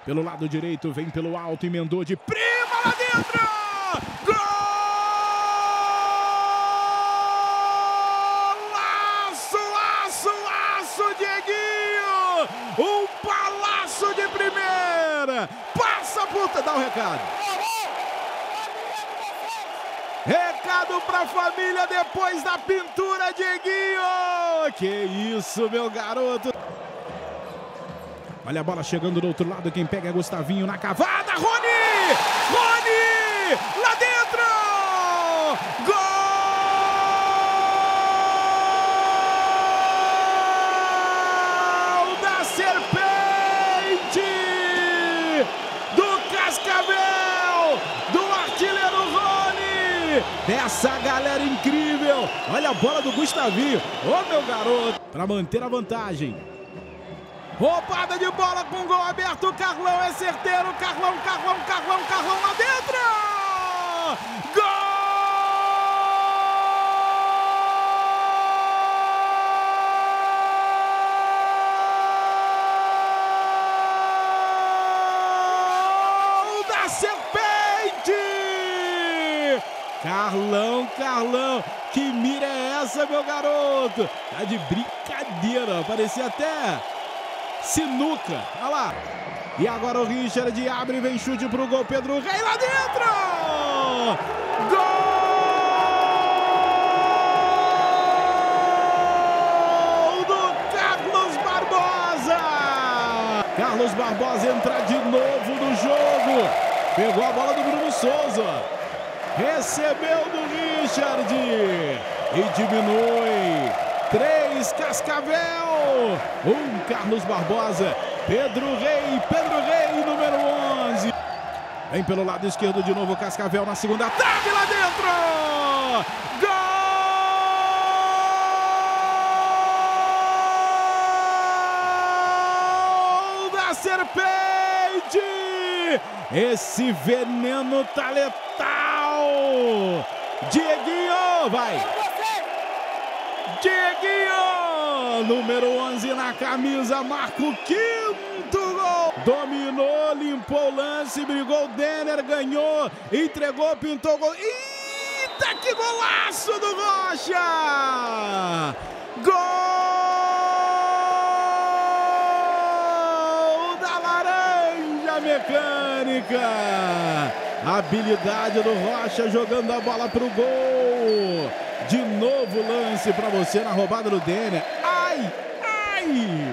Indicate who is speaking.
Speaker 1: Pelo lado direito, vem pelo alto, emendou de prima lá dentro! Golaço, laço, laço, Dieguinho! Um palácio de primeira! Passa a puta, dá o recado. Recado pra família depois da pintura, Dieguinho! Que isso, meu garoto! Olha a bola chegando do outro lado, quem pega é Gustavinho na cavada, Rony! Rony! Lá dentro! Gol da Serpente! Do Cascavel! Do artilheiro Rony! Dessa galera incrível! Olha a bola do Gustavinho! Ô, meu garoto! Para manter a vantagem. Roubada de bola com gol aberto, Carlão é certeiro, Carlão lá dentro! Gol da Serpente! Carlão, que mira é essa, meu garoto? Tá de brincadeira, parecia até sinuca, olha lá. E agora o Richard abre, vem chute pro gol, Pedro Rei lá dentro! Gol do Carlos Barbosa! Carlos Barbosa entra de novo no jogo. Pegou a bola do Bruno Souza. Recebeu do Richard. E diminui. 3, Cascavel, 1, Carlos Barbosa, Pedro Rei, número 11. Vem pelo lado esquerdo de novo, Cascavel na segunda trave lá dentro. Gol da Serpente. Esse veneno tá letal. Dieguinho, vai. Dieguinho, número 11 na camisa, marca o 5º gol. Dominou, limpou o lance, brigou o Denner, ganhou, entregou, pintou o gol. Eita, que golaço do Rocha! Gol da Laranja Mecânica. Habilidade do Rocha jogando a bola pro gol. De novo lance para você na roubada do Denner. Ai!